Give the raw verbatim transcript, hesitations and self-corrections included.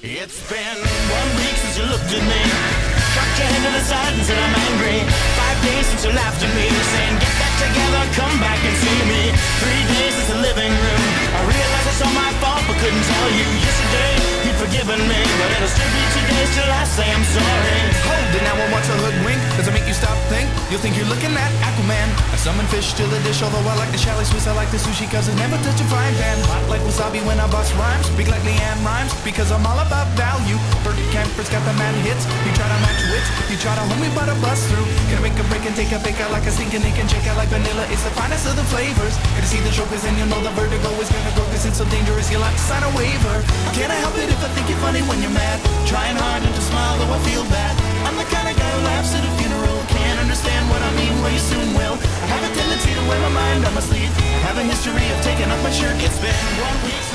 It's been one week since you looked at me, cocked your head to the side and said I'm angry. Five days since you laughed at me, saying get back together, come back and see me. Three days since the living room, I realized it's all my fault but couldn't tell you. Yesterday you'd forgiven me, but it'll still be two days till I say I'm sorry. Hold it now and watch a hoodwink. Does it make you stop, think? You'll think you're looking at Aquaman. I summon fish to the dish, although I like the chalet Swiss, I like the sushi cause it never touch a frying pan. Hot like wasabi when I bust rhymes, big like Leanne rhymes, because I'm all about value. Birdie Camper's got the mad hits. You try to match wits, you try to hold me but I bust through. Gonna make a break and take a bake out like a stinking ink and shake out like vanilla. It's the finest of the flavors. Gonna see the show cause then you'll know the vertigo is gonna go cause it's so dangerous you'll have to sign a waiver. Can't I help it if I think you're funny when you're mad? Trying hard not to smile though I feel bad. I'm the kind of guy who laughs at a funeral. Can't understand what I mean, well you soon will. I have a tendency to wear my mind on my sleeve. I have a history of taking off my shirt. It's been one week